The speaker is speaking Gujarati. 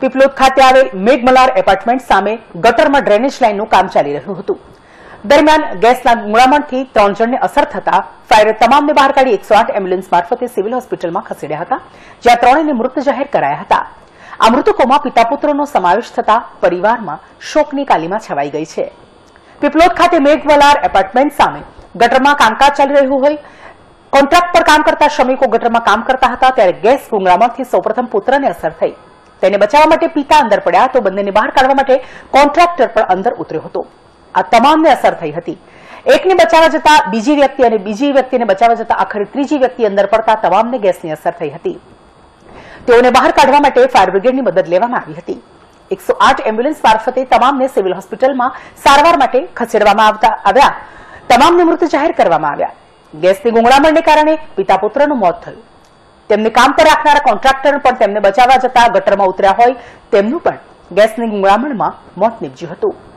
પીપલોદ ખાતે આવેલ મેઘમલાર એપાર્ટમેન્ટ સામે ગટરમાં ડ્રેનેજ લાઇનનું કામ ચાલી રહ્યું હતું। દરમિયાન ગેસના ગુંગળામણથી 3 જણને અસર થતા ફાયરે તમામને બહાર કાઢી 108 એમ્બ્યુલન્સ મારફતે સિવિલ હોસ્પિટલમાં ખસેડ્યા હતા, જ્યાં 3ને મૃત જાહેર કરાયા હતા। આ મૃતકોમાં પિતા પુત્રનો સમાવેશ થતા પરિવારમાં શોકની કાલીમાં છવાઈ ગઈ છે। પીપલોદ ખાતે મેઘમલાર એપાર્ટમેન્ટ સામે ગટરમાં કામકાજ ચાલી રહ્યું હોય કોન્ટ્રાક્ટ પર કામ કરતા શ્રમિકો ગટરમાં કામ કરતા હતા ત્યારે ગેસ ગુંગળામણથી સૌપ્રથમ પુત્રને અસર થઈ। તેને બચાવવા માટે પિતા અંદર પડ્યા તો બંનેને બહાર કાઢવા માટે કોન્ટ્રાક્ટર પણ અંદર ઉતર્યો હતો। આ તમામને અસર થઈ હતી। એકને બચાવવા જતા બીજી વ્યક્તિ અને બીજી વ્યક્તિને બચાવવા જતા આખરે ત્રીજી વ્યક્તિ અંદર પડતા તમામને ગેસની અસર થઈ હતી। તેઓને બહાર કાઢવા માટે ફાયર બ્રિગેડની મદદ લેવામાં આવી હતી। 108 એમ્બ્યુલન્સ મારફતે તમામને સિવિલ હોસ્પિટલમાં સારવાર માટે ખસેડવામાં આવ્યા। તમામને મૃત જાહેર કરવામાં આવ્યા। ગેસની ગુંગળામણને કારણે પિતા પુત્રનું મોત થયું। તેમને કામ પર રાખનારા કોન્ટ્રાક્ટર પણ તેમને બચાવવા જતા ગટરમાં ઉતર્યા હોય તેમનું પણ ગેસની ગુંગળામણમાં મોત નીપજ્યું હતું।